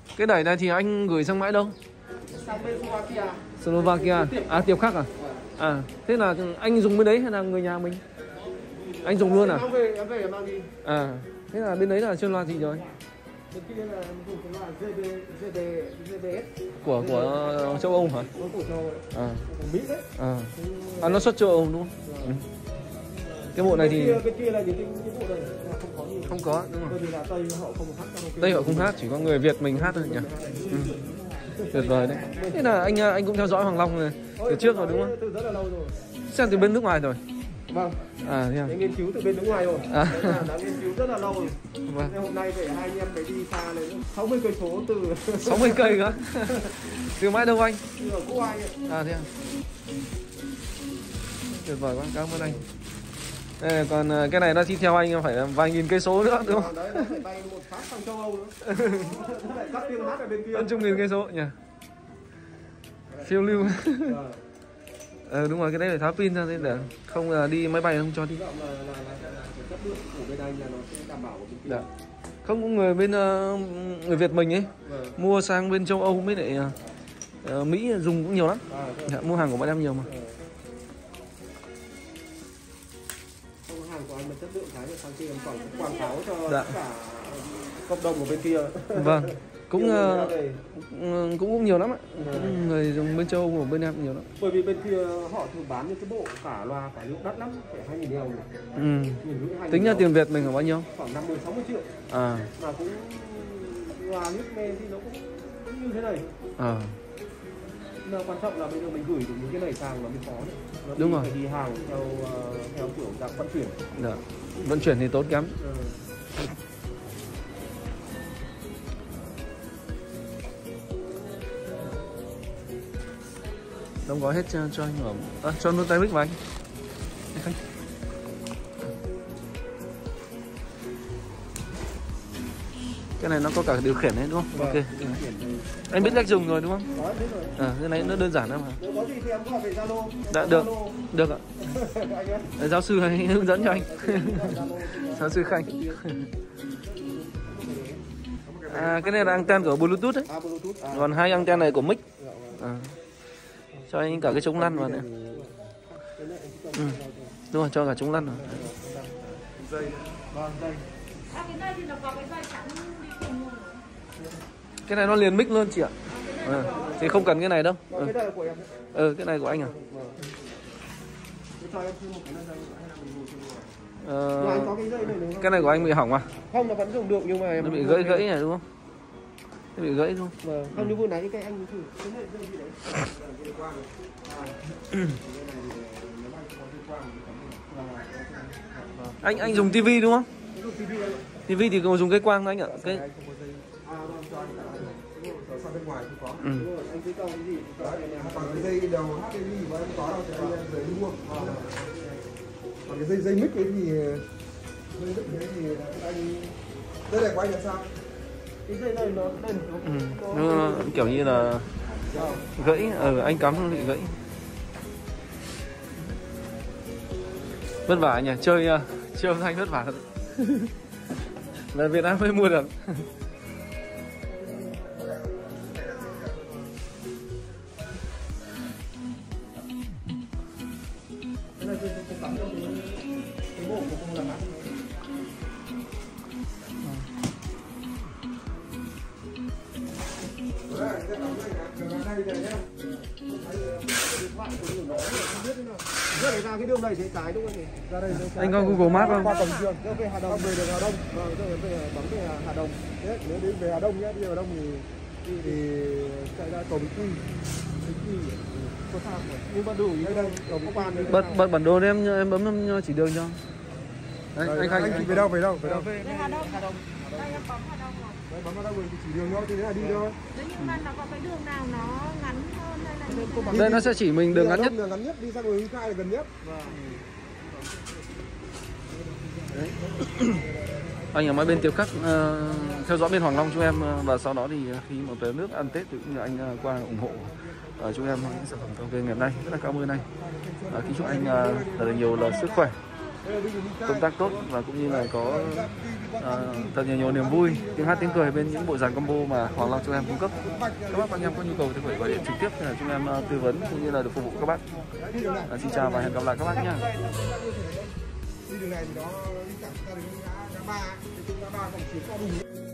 Cái đẩy này thì anh gửi sang mãi đâu? Sang bên Slovakia. Slovakia. À, Tiệp Khắc à? À, thế là anh dùng bên đấy hay là người nhà mình? Anh dùng luôn à? Em về mang đi. À, thế là bên đấy là chuyên loa gì rồi? Bên kia là dùng cái loa GBS. Của châu Âu hả? Của châu Âu. À. Của Mỹ đấy. À, nó xuất châu Âu đúng không? Ừ. Cái bộ này thì bên kia là những cái bộ này không có gì. Không có, đúng rồi. rồi. Bởi vì là Tây họ không hát. Tây họ không hát, chỉ có người Việt mình hát thôi nhỉ. Ừ. Tuyệt vời đấy. Thế là anh cũng theo dõi Hoàng Long này từ trước rồi đúng không? Từ rất là lâu rồi. Xem từ bên nước ngoài rồi. Vâng. À, thế à? Để nghiên cứu từ bên nước ngoài rồi. À. Đã nghiên cứu rất là lâu rồi. Vâng. Nên hôm nay để hai anh em phải đi xa lên 60 cây số từ 60 cây cơ. Từ mãi đâu anh? từ ở Quốc Ai ấy. À, thế à? Tuyệt vời quá, cảm ơn anh. Đây, còn cái này nó đi theo anh phải vài nghìn cây số nữa đúng không? Đấy, nó phải bay một phát sang châu Âu nữa. Nó lại cắt tiếng hát ở bên kia. Hơn chục nghìn cây số nhỉ? Phiêu lưu. Đúng rồi, cái đấy phải tháo pin ra để không đi máy bay không cho đi. Chất lượng của bên anh là nó sẽ đảm bảo của bên kia. Dạ. Không, có người bên người Việt mình ấy mua sang bên châu Âu mới lại Mỹ dùng cũng nhiều lắm. Dạ, mua hàng của bọn em nhiều mà. Hàng của anh là chất lượng cái sang kia quảng cáo cho dạ. tất cả cộng đồng của bên kia. Vâng, cũng nhiều lắm ạ. Người dùng bên châu Âu của bên em nhiều lắm. Bởi vì bên kia họ thường bán những cái bộ cả loa cả lúc đắt lắm, phải 2.000 đeo. Tính ra tiền Việt mình là bao nhiêu? Khoảng 50-60 triệu. À. Mà cũng loa nước nghe thì nó cũng như thế này. À. Nhưng mà quan trọng là bây giờ mình gửi được những cái này sang là mới khó đấy. Nó đúng rồi. Phải đi hàng theo kiểu dạng vận chuyển. Dạ. Vận chuyển thì tốn kém. Đóng gói hết cho anh ở cho luôn tay mic vào anh. Cái này nó có cả điều khiển đấy đúng không? Ok. Anh biết cách dùng rồi đúng không? Biết rồi. Cái này nó đơn giản lắm mà. Có gì thì em gọi về Zalo. Dạ được ạ. Giáo sư hãy hướng dẫn cho anh. Giáo sư Khanh. Cái này là anten của Bluetooth đấy. Bluetooth. Còn hai anten này của mic. Cho anh cả cái chống lăn vào nữa. Đúng rồi, cho cả chống lăn vào. Dây. Cái này thì nó có cái dây chắn đi cùng luôn. Cái này nó liền mic luôn chị ạ. Thì không cần cái này đâu. Cái này là của em. Cái này của anh à? Cho em thêm một cái dây hay là mình Ờ, anh có cái dây này đúng không? Cái này của anh bị hỏng à? Không, nó vẫn dùng được nhưng mà em nó bị gãy này đúng không? Nó bị gãy đúng không? Vâng. Không như vừa nãy cái anh thử cái này dây gì đấy. Anh dùng tivi đúng không? Tivi thì dùng cái quang anh ạ. Cái sang bên ngoài không có. Anh cứ câu cái gì? Còn cái dây đầu HDMI của em có đâu thì anh rời đi mua. Còn cái dây mic ấy thì anh đây này của anh là sao? Cái dây này nó kiểu như là gãy, anh cắm nó bị gãy. Vất vả nhỉ, chơi âm thanh vất vả thật. Là Việt Nam mới mua được. Ra cái đường này sẽ trái đúng không nhỉ? Ra đây anh có Google Maps không? Qua cổng trường, về Hà Đông, về được Hà Đông. Vâng, rồi về bấm về Hà Đông. Đấy, nếu đến về Hà Đông nhé, đi Hà Đông thì chạy ra cầu Bình Quy. Có sao mà. Nhưng mà đủ như đây, cầu Bắc Ban đây. Bật bản đồ em bấm chỉ đường cho. Đấy, anh về đâu? Về Hà Đông. Hà Đông. Đây em bấm Hà Đông rồi. Đấy, bấm vào đâu thì chỉ đường thôi, thì thế là đi thôi. Nếu như mà nó có cái đường nào nó ngắn hơn hay là như thế nào? Đây nó sẽ chỉ mình đường ngắn nhất. Đường ngắn nhất, đi sang đường khai là gần nhất. Đấy. Anh ở mấy bên Tiệp Khắc theo dõi bên Hoàng Long chúng em, và sau đó thì khi mà về nước ăn Tết thì cũng như anh qua ủng hộ chúng em những sản phẩm cà phê ngày hôm nay. Rất là cảm ơn anh. Kính chúc anh thật là nhiều là sức khỏe, công tác tốt và cũng như là có thật nhiều niềm vui, tiếng hát tiếng cười bên những bộ dàn combo mà Hoàng Long chúng em cung cấp. Các bác anh em có nhu cầu thì phải gọi điện trực tiếp để chúng em tư vấn cũng như là được phục vụ các bác. Xin chào và hẹn gặp lại các bác nhé. Đi đường này thì nó đi thẳng ra đến ngã ba, cái ngã ba còn chuyến qua đủ.